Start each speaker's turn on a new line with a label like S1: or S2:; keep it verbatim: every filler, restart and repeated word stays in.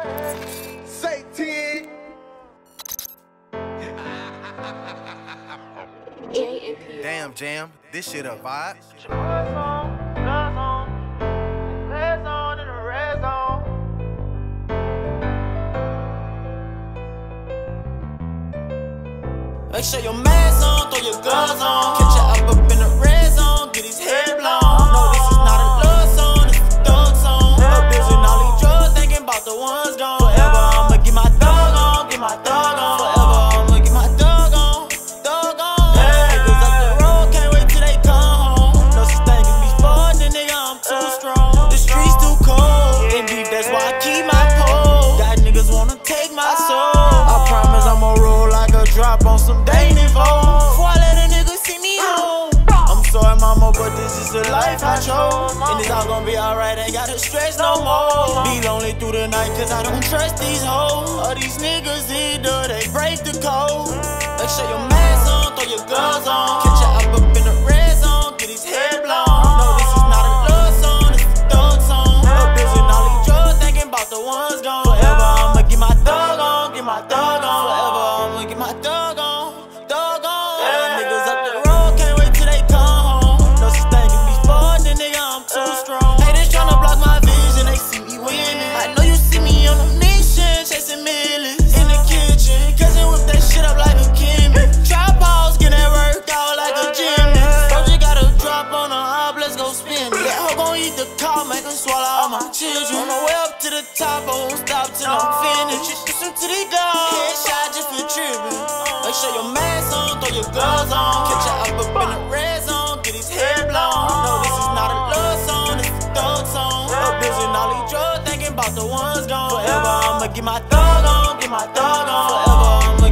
S1: Say ten.
S2: Damn, Jam, this shit a vibe.
S3: Make sure your mask on, throw your guns on. Catch your up up in the red zone, get his head blown. No, this is not a love song, this is a thug song. Abusing all these drugs, thinking about the ones gone. Forever I'ma get my thug on, get my thug on. Forever I'ma get my thug on, thug on. Niggas up the road, can't wait till they come home. No such thing as me fucking, nigga, I'm too strong. The streets too cold, and deep, that's why I keep my pole. Got niggas wanna take my soul. I promise I'ma roll like a drop on some dainty foes. Before I let a nigga see me home. I'm sorry, mama, but this is the life I chose. And it's all gonna be alright, ain't gotta stress no more. Be lonely through the night, cause I don't trust these hoes. All these niggas either, they break the code. Make sure your mask on, throw your guns on. Catch your up up in the red zone, get his head blown. No, this is not a love song, this is a thug song. Abusing all these drugs, thinking about the ones gone. Forever I'ma get my thug on, get my thug on. Forever I'ma get my thug on, thug on. Yeah. Niggas up the road, can't wait till they come home. No such thing as me fucking, nigga, I'm too strong. Haters tryna block my vision, they see me winning. I know you see me on a mission, chasing millions. In the kitchen, cousin whip that shit up like a chemist. Trap house, get that work out like a gymnast. Bro, you gotta drop on a hop, let's go spin it. That hoe gon' eat the car, make her swallow all my children. On the way up to the top, I won't stop till I'm finished. Listen to the dog, headshot just for tripping. Make sure your mask on, throw your guns on. Catch your up up in the red zone, get his head blown. No, this is not a love song, this is a thug song. Abusing all these drugs, thinking about the ones gone. Forever I'ma get my thug on, get my thug on. Forever I'ma